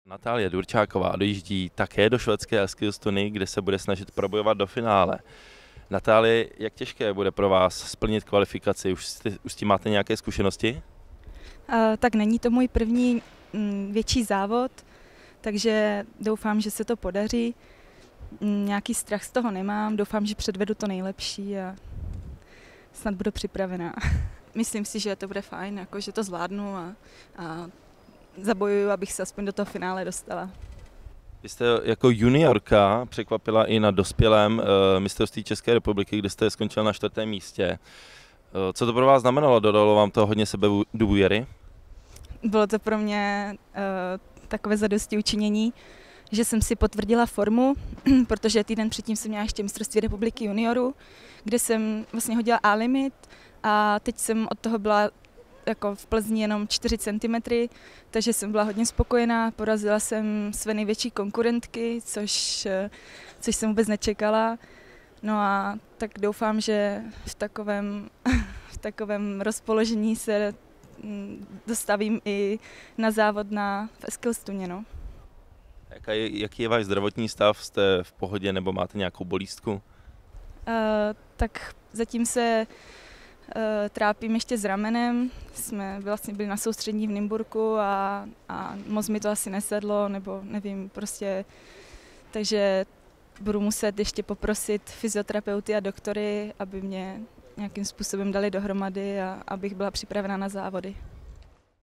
Natálie Durčáková dojíždí také do švédské Eskilstuny, kde se bude snažit probojovat do finále. Natálie, jak těžké bude pro vás splnit kvalifikaci? Už s tím máte nějaké zkušenosti? Tak není to můj první větší závod, takže doufám, že se to podaří. Nějaký strach z toho nemám, doufám, že předvedu to nejlepší a snad budu připravená. Myslím si, že to bude fajn, jako, že to zvládnu a zabojuju, abych se aspoň do toho finále dostala. Vy jste jako juniorka překvapila i na dospělém mistrovství České republiky, kde jste skončila na 4. místě. Co to pro vás znamenalo? Dodalo vám to hodně sebedůvěry? Bylo to pro mě takové zadosti učinění, že jsem si potvrdila formu, protože týden předtím jsem měla ještě mistrovství republiky juniorů, kde jsem vlastně hodila A-limit a teď jsem od toho byla jako v Plzni jenom 4 cm, takže jsem byla hodně spokojená, porazila jsem své největší konkurentky, což jsem vůbec nečekala. No a tak doufám, že v takovém rozpoložení se dostavím i na závod v Eskilstuně. No. Jaký je váš zdravotní stav? Jste v pohodě nebo máte nějakou bolístku? Tak zatím se trápím ještě s ramenem. Jsme vlastně byli na soustřední v Nymburku a moc mi to asi nesedlo, nebo nevím, prostě. Takže budu muset ještě poprosit fyzioterapeuty a doktory, aby mě nějakým způsobem dali dohromady a abych byla připravena na závody.